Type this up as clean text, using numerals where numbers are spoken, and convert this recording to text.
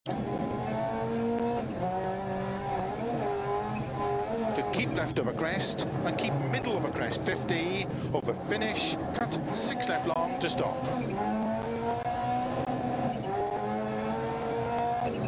To keep left over crest and keep middle over crest, 50 over finish, cut 6 left long to stop.